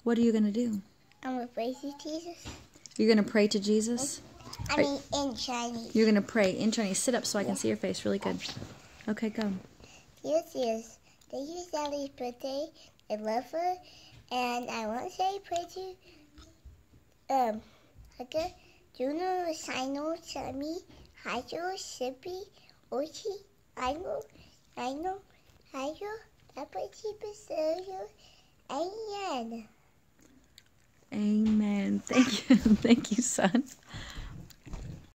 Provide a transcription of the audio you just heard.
What are you going to do? I'm going to pray to Jesus. You're going to pray to Jesus? I mean, in Chinese. You're going to pray in Chinese. Sit up so I can see your face really good. Okay, go. Yes. Thank you, Sally's birthday. I love her. And I want to say pray to, okay, Juno, Sino, Sammy, Hajo, Sippy, Ochi, I know, Hajo, Tapati, Basilio, Amen. Amen. Thank you. Thank you, son.